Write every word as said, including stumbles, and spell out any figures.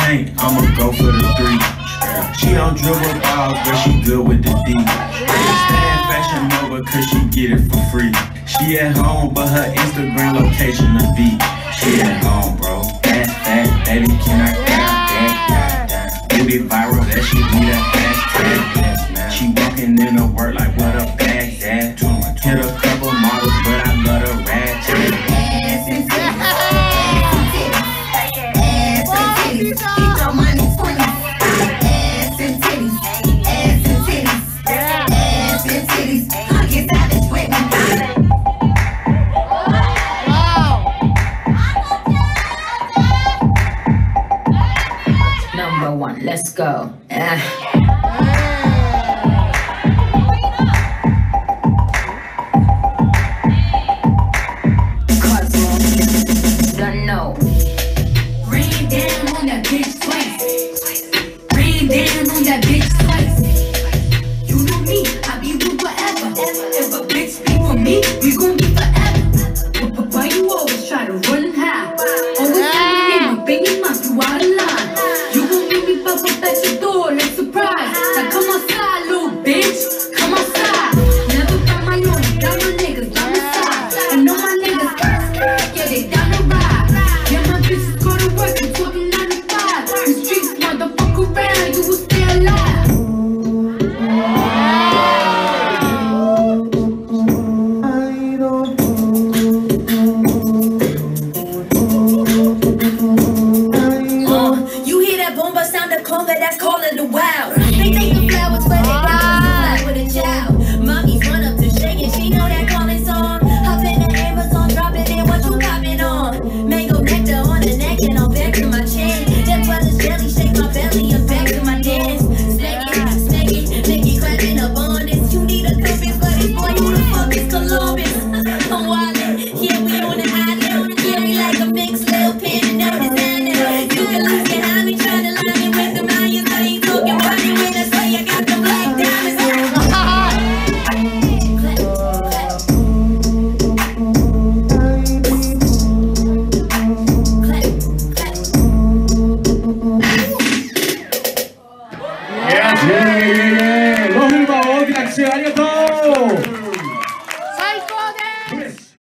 paint, I'ma go for the three. She don't dribble balls, but she good with the D. Understand Fashion Nova cause she get it for free. She at home, but her Instagram location a beat. She at home, bro. Fast, fast, baby, can I grab that? Baby viral, that she do that hashtag. She walking in the work like what a bag's at. Hit a couple models, but I love the ratchet. Ass and titties, ass and titties, keep your money twenty. Ass and titties, ass and titties, ass and titties. Come get savage with me. Number one, let's go. Uh.